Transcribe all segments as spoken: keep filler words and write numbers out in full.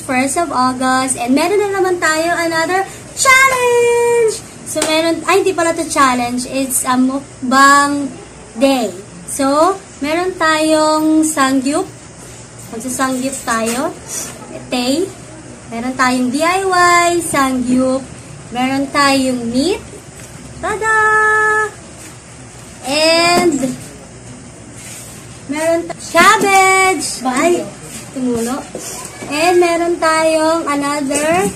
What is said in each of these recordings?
first of August. And meron na naman tayo another challenge! So, meron, ay, hindi pala to challenge. It's a mukbang day. So, meron tayong sangyup. Magsasangyup tayo. Tay. Meron tayong D I Y, sangyup. Meron tayong meat. Tada! And, meron tayong cabbage. Ay, tumulo. And, meron tayong another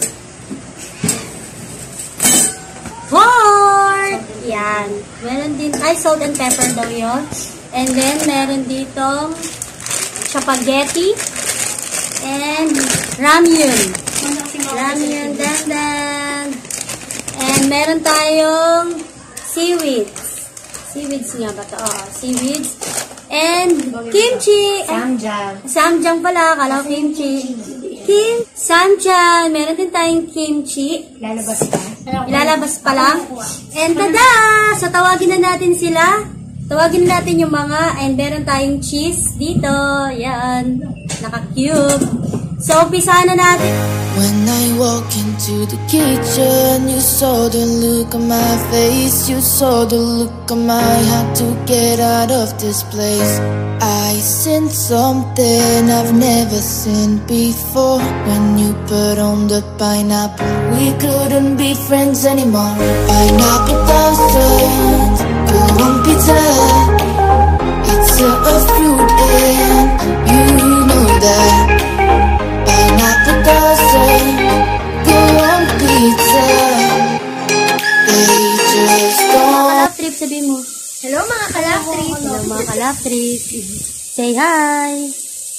pork. Yan. Meron din, ay, salt and pepper daw yun. And then, meron ditong spaghetti and ramyun. Ramyun, dandan. And meron tayong seaweeds. Seaweeds nga ba ito? Oh, seaweeds. And kimchi. Samjang. Samjang pala. Kala ko kimchi. Kim, samjang. Meron din tayong kimchi. Lalabas pa. Ilalabas pa lang. And tada! So, tawagin na natin sila. Tawagin na natin yung mga. And meron tayong cheese dito. Yan. Naka-cube. So, umpisahan na natin. When I walk into the kitchen, you saw the look on my face, you saw the look on my heart to get out of this place. I seen something I've never seen before. When you put on the pineapple, we couldn't be friends anymore. Pineapple thousand, golden pizza. It's a, a fruit and you know that. Pineapple doesn't go on pizza. They just don't. Kalap trip, sabihin mo. Hello mga kalap trip. Hello mga kalap trip. Say hi.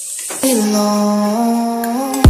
belong.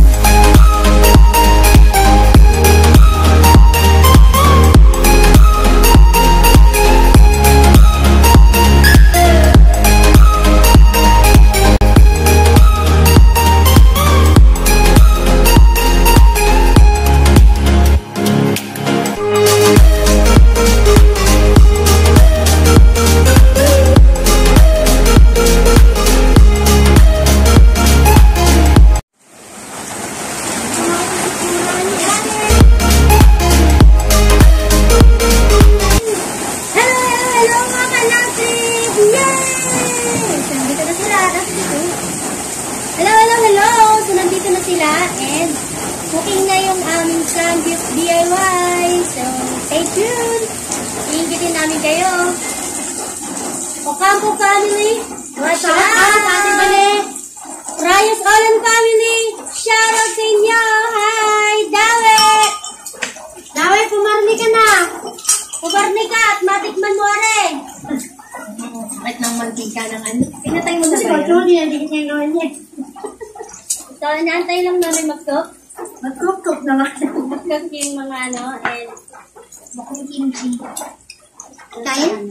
And cooking na yung aming sangyup D I Y. So, stay tuned. Iingitin namin kayo. Ocampo family. What's up, family? Rayos Olan family. Shout out sa inyo. Hi, Dawe. Dawe, pumarni ka na. Pumarni ka at matikman mo rin. At ng mantika ng ano. Pinatay mo na Kasi ba yun? pag-tuloy na, hindi niya gawin niya. So, inaantay lang namin mag-cook. Mag-cook-cook naman. Mag-cook yung mga ano, and Mukhang kimchi. kain.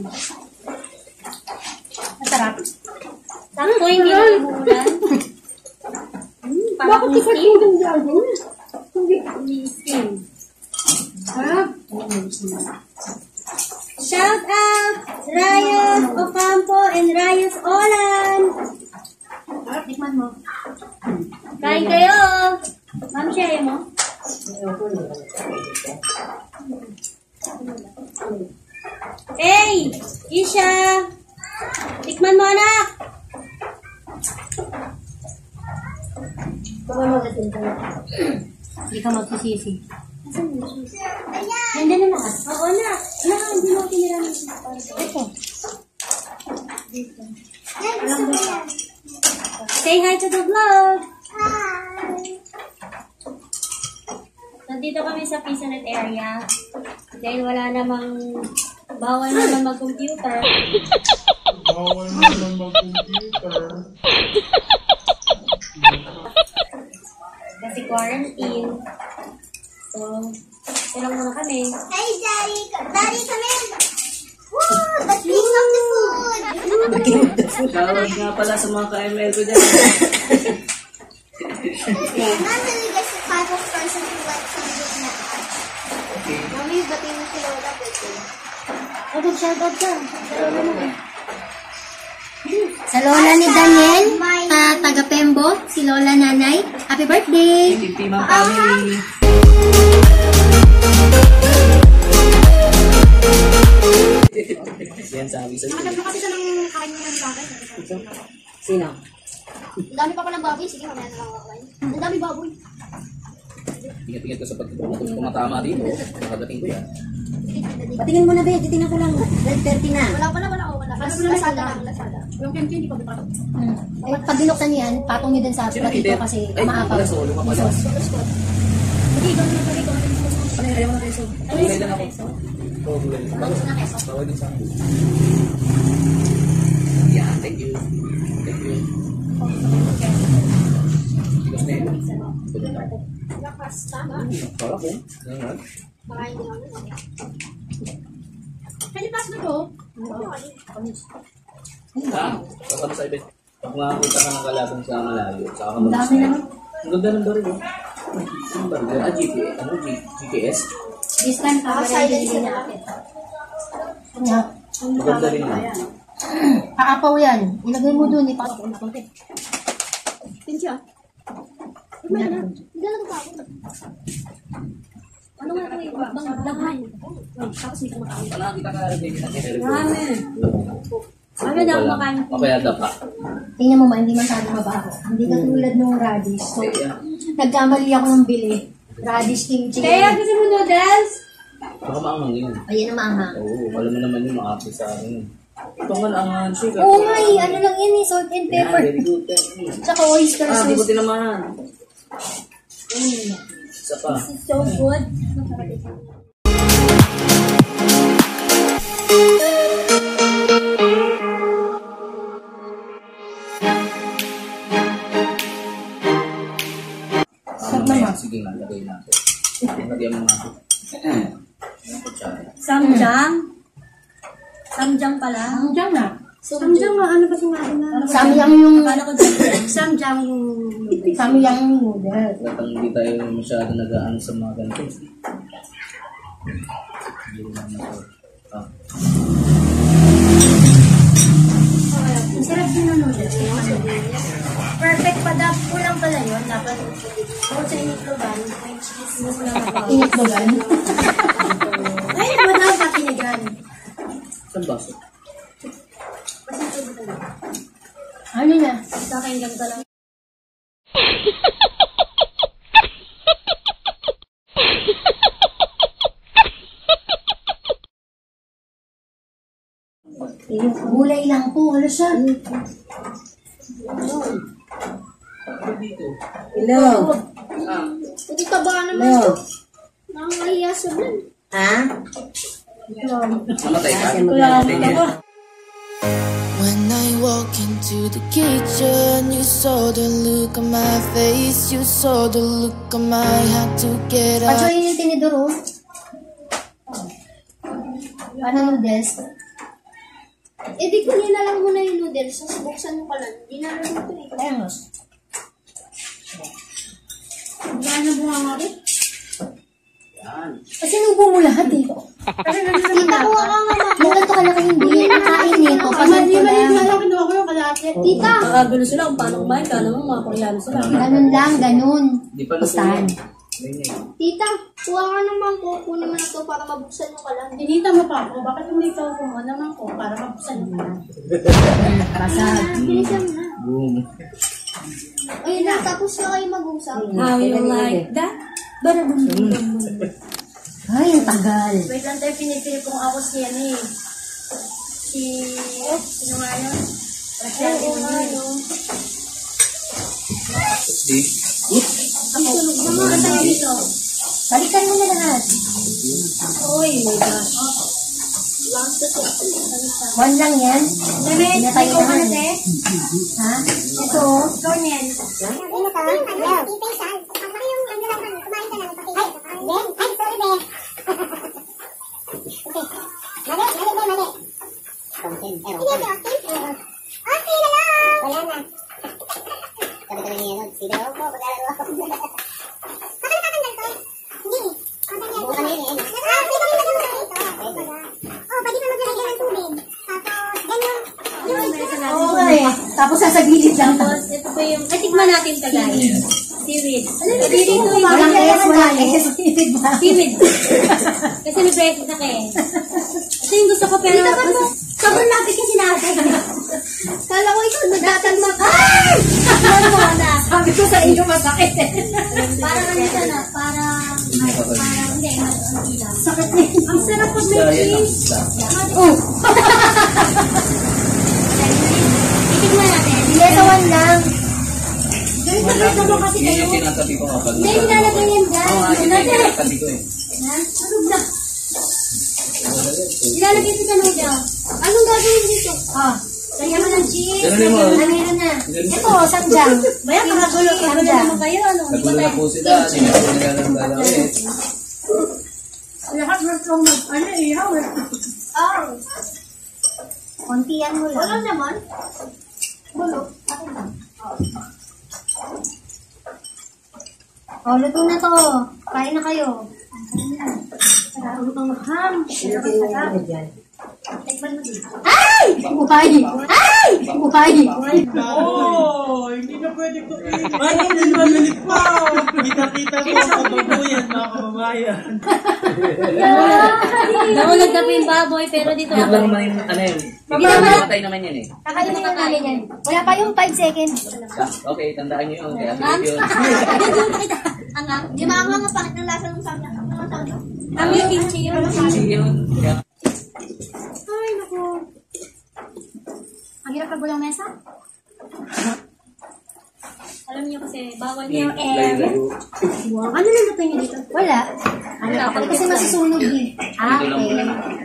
Masarap. Sakto, hindi na imulan. Hmm, parang Bakit steam. yung gagawin? Hindi steam. Sarap. Shout out, Rayos Ocampo and Rayos Olan. Sarap, tikman mo. Kain kayo. Ma'am, share mo. Hey, Isha. Tikman mo, anak. Hindi ka magsisisi. Nandiyan na na. Oo na. Anak, hindi mo kiniraman. Ito. Dito. Say hi to the vlog. Hi. Nandito kami sa Pisanet area. Dahil wala namang bawal naman mag-computer. Bawal naman mag-computer. Kasi quarantine. So, ito lang muna kami. Hey, Daddy! Daddy, come in! Woo! The king of the food! Tawag nga pala sa mga ka-M L ko dyan. Not really just the type of person who likes something that much. Okay. Mommy, batiin mo si Lola with you. Oh, mag-shout out ka. Sa Lola ni Daniel, uh, taga Pembo, si Lola Nanay. Happy birthday! Titi Mang Family. Yan sabi sa'yo. Nakaganda kasi sa nang kakainin sa akin. Sino? Ang dami pa palang baboy. Sige, mamaya na lang ako kain. Ang dami baboy. Ingat-ingat ko sa pagtutulog. Kung tumatama dito, nakadating ko yan. Patingin mo na, be. Titingnan ko lang. thirty na. Wala pa na, wala. Wala. Mas lasada lang, lasada. Yung kimchi, hindi pa ba? Hmm. Eh, pag binuksan niyan, patong niyo din sa platito kasi maapaw. Ay, solo ka pala. Hindi, ikaw na pala. Ano, ayaw na keso. Gulay lang ako. Oo, gulay lang. Bagus na keso. Bawal din sa akin. Yeah, thank you. Thank you. Tigas na yun. Pwede tayo. Lakas, tama. Wala po. Ganyan. Baka hindi ako. Kalipas na to? Ah, kapag sa ibig. Pag makakita ka ng kalaban sa malayo, saka ka Ang dami naman. Ang ganda ng baril, oh. Ang baril. Ah, G P S. Ano? G- GPS? This time, Ah, silence na natin. Yeah. Maganda rin yun. Paapaw yan. Ilagay mo dun. Ipasok mo konti. Pincha. Hindi na. Hindi na nagpapagod. Ano nga ito yung bang laman? Tapos may kumakain. Wala kita ka rin din. Marami. Marami na ako makain. Papayada pa. Tingnan mo ma, hindi masyado mabaho. Hindi ka tulad ng radish. So, nagkamali ako ng bili. Radish kimchi. Kaya gusto mo noodles? Baka maangang yun. Ayan ang maanghang. Oo, alam mo naman yun, makapit sa akin. Ito nga ang handshake. Oo nga eh, ano lang yan eh, salt and Yeah, pepper. very good. Thank you. Tsaka oyster Ah, di ko sauce. tinamaan. Mm. Isa pa. This is so good. Ano na yan? Sige nga, lagay natin. Lagyan mo natin. Ang kutsara. Samjang? Samjang pala? Samjang na. Samjang na, ano ba sinabi na? Samjang yung... Akala ko dyan. Samjang yung... Samjang yung noodle. Latang hindi tayo masyado nag-aano sa mga ganito. Hindi naman ito. Ah. Ang sarap din ng noodles. Perfect pa daw. Kulang pala yun. Dapat bukod sa initlogan, may cheese mo lang ako. Initlogan? Ay, ba daw sa kinigan? Saan baso? Ano na? Sa akin ganito lang. Yung gulay lang po. Ano siya? Hello. Hindi ka ba naman ito? Nakakahiya sa blend. Ha? Mamatay ka? When I walk into the kitchen, you saw the look on my face, you saw the look on my had to get out. Pacho yun yung tinidor, oh. Ano noodles? Eh, di ko nilalang muna yung noodles. Tapos buksan mo pa lang. Di na lang ito eh. Kaya nga. Gano'n bunga nga rin? Yan. Kasi nubo mo lahat, eh. Kasi nandun Tita, kuha ka nga ma. yung ganito kalaki hindi. Nakain nito. Pasin ko lang. kinuha ko yung kalahati. Tita! Nakagano sila kung paano kumain ka naman mga Koreano sila. Ganun lang, ganun. Di pa Pustahan. Ganyan. Tita, kuha ka naman ko. Kunin mo na ito para mabuksan mo ka lang. Dinita mo pa ako, bakit hindi ikaw kumuha naman ko para mabuksan mo na? Basag. Bilisan mo na. Boom. Ayun na, tapos na kayo mag-usap. How you like that? Barabum. Ay, ang tagal. Wait lang tayo, pinipili kong ako si ano eh. Si... Sino nga yun? Rasyati mo yun. Di. Ako, gumawa tayo dito. Balikan mo na lahat. Uy, my gosh. One lang yan. Damet, Hindi na may tayo kuha na naman. te. Ha? Ito. Ikaw niyan. Ano ka? Hello. Ang laki yung ano lang, kumain ka lang. Ay, ay, sorry be. Okay. Mali, mali, mali, mali. Kontin, pero. Sige, Austin. Okay na lang. Wala na. Sabi ko na niya, sige daw po, paglalaro ako. Baka natatanggal ko. Hindi. Bukan na yun eh. Ah, pwede rin lagyan mo na ito. Oh, pwede pa maglagyan ng tubig. Tapos, ganyan. Yung ito. Oo nga eh. Tapos sa gilid lang. Tapos, ito po yung... Ay, tikman natin ito guys. seaweed. Kadiri ko yung Walang S, walang S. seaweed. Kasi may breakfast ako eh. Kasi yung gusto ko pero... Sobrang lapit kasi natin. Kala ko ikaw nagtatanong. Ay! Ano mo na? Sabi ko sa inyo masakit eh. Parang ano siya na, parang... Parang hindi, ang ilaw. Sakit na. Ang sarap pag may cheese. Oh! Itignan natin. Lesawan lang. Ganun na ganun naman kasi Yun kayo. yung sinasabi ko kapag... Hindi, nilalagay yan dyan. Oo nga, yun yung sinasabi ko eh. Ano ba? Ilalagay si Kano dyan. Anong gagawin dito? Ah. Lagyan mo ng cheese. Ganun mo. Ano yun na? Ito, samjang. Bayan, kakagulo. Kagulo naman kayo. Ano? Hindi ba Nagulo na tayo? po sila. Hindi na po nila lang gagawin. Lahat na itong mag... Ano eh, how eh. Oh. Kontiyan mo lang. Wala naman. Bulo. Oh, luto na to. Kain na kayo. Sarap ang ham. Sarap. Tikman mo dito. Ay! Buhay! Ay! Buhay! Oo, hindi na pwede ko i- Ay, hindi malilit pa. Kita-kita ko sa babuyan, mga kababayan. Naulog na po yung baboy, pero dito Yun lang ako. naman yung ano yun. Hindi naman. Patay naman yan eh. Kakain na namin yan. Wala pa yung five seconds. Okay, tandaan nyo yun. Kaya Ang? yun. Ang ang? Di ba ang mga pangit ng lasa ng samyang? Ang yung kimchi. Yung Kasi yun. Kaya- Ay, naku. Ang hirap pagbulang mesa? Alam niyo kasi, bawal niyo air. Wow. Ano na natin niyo dito? Wala. Ano na? Kasi masusunog eh. Ah, okay.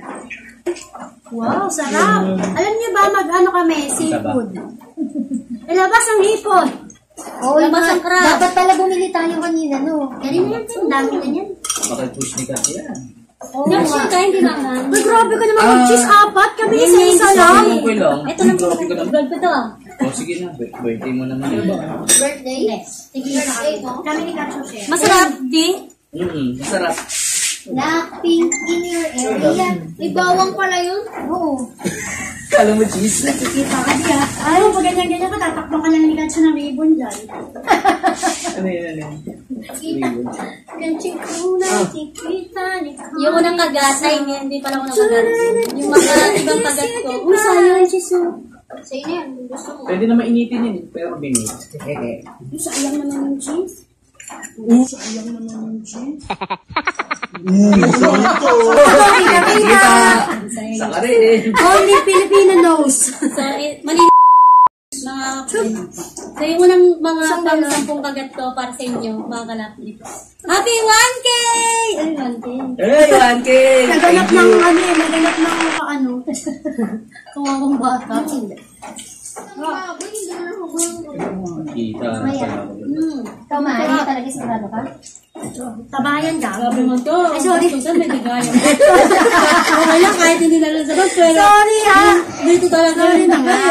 Wow, sarap. Alam niyo ba, mag-ano kami, seafood. Ilabas ang hipon. Oo, Labas yung ang mga- crab. dapat pala bumili tayo kanina, no? Galing na yan, ang dami na yan. Makal-push ni kasi yan. Oo, Next nga. year tayo, hindi naman. Uy, grabe ka naman Ah. mag-cheese apat. Kami Yan, isa-isa yan, lang. Ano ko lang? Ito lang po. Grabe ka naman. Vlog ko to. O sige na, birthday mo naman yun. Birthday? Sige, birthday mo. Kami ni Kacho Chef. Masarap, di? Mm, masarap. Blackpink in your area. May bawang pala yun. Oo. Kala mo cheese? Kita ka diya. Ay, pag ganyan-ganyan ka, tatakbo ka lang ni Kacho ng ribbon dyan. Ano yun, ano yun? Kanching una, tikita ni... Yung unang kagat, ay hindi pala unang kagat. Yung mga ibang kagat ko. Uy, sayang, Chisu. Sa'yo na yan, gusto mo. Pwede na mainitin yun, pero binit. Uy, sayang naman yung cheese. Saka rin. Only Filipino knows. So, eh, mali mga so yung unang mga pang-sampung kagat ko para sa inyo, mga kalapit. Happy one K! Ay, one K. Hey, one K! Naganap Thank you. ng ano eh, naganap ng ano. Kawawang bata. Kita. Hmm. Ikaw, Mari, talaga sigurado ka? Tabayan ka. Grabe mo to. Ay, sorry. Kung saan may ligaya. Okay lang, kahit hindi na lang sagot. Pero, Sorry ha! dito talaga. Sorry na nga.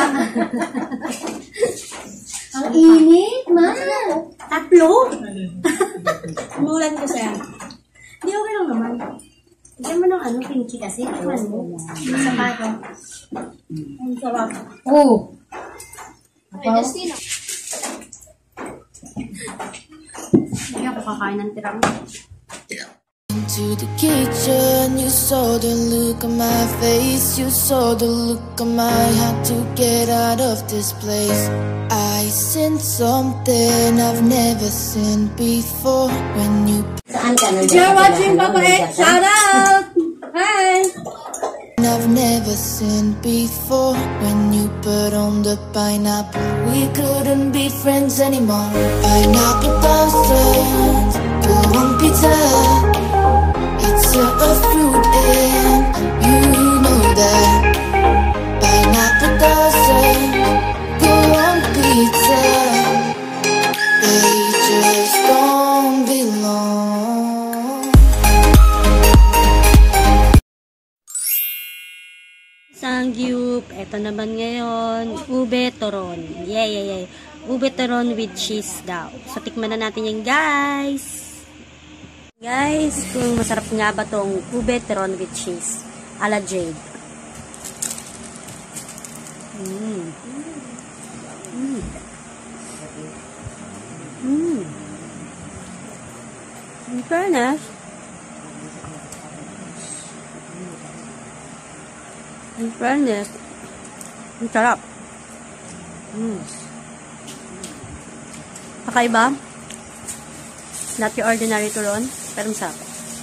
Ang init, ma. Tatlo? Umulan ko sa'yo. Hindi, okay lang naman. Bigyan mo ng ano, kimchi kasi. Ano mo? Sa pato. Ang sarap. Oo. Ay, Justina. Hindi ako kakain ng tirang. Into the kitchen, you saw the look on my face, you saw the look on my had to get out of this place. I seen something I've never seen before when you If you're watching Papa X, shout out! Hi! I've never seen before when you put on the pineapple. We couldn't be friends anymore. Pineapple doesn't go on pizza. It's a, a fruit and you know that. Pineapple doesn't go on pizza. They just don't belong. Sangyup, eto naman ngayon, ube toron. Yeah, yeah, yeah. Ube toron with cheese daw. So, tikman na natin yan, guys. Guys, kung masarap nga ba tong ube toron with cheese. Ala Jade. Mm. Mm. Mm. In fairness, in fairness, ang sarap. Mm. Kakaiba? Not your ordinary turon, pero masarap.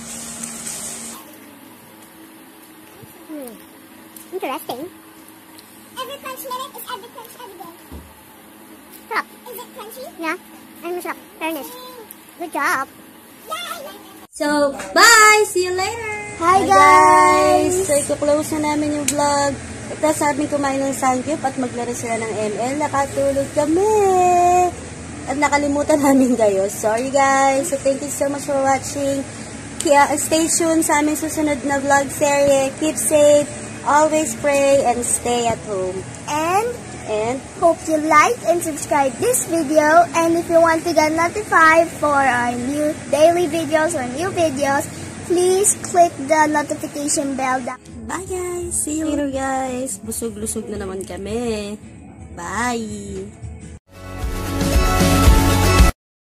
Hmm. Interesting. Every crunch minute is every crunch every day. Sarap. Is it crunchy? Yeah. Ay, masarap. Fairness. Good job. So, bye! See you later! Hi, guys! So, i-close na namin yung vlog. Ito sabi kumain ng Sangyup at maglaro sila ng M L. Nakatulog kami! At nakalimutan namin kayo. Sorry, guys! So, thank you so much for watching. Kaya, stay tuned sa aming susunod na vlog series. Keep safe, always pray, and stay at home. And And, hope you like and subscribe this video. And if you want to get notified for our new daily videos or new videos, please click the notification bell down. bye, guys! See you later, guys! Busog-lusog na naman kami. Bye!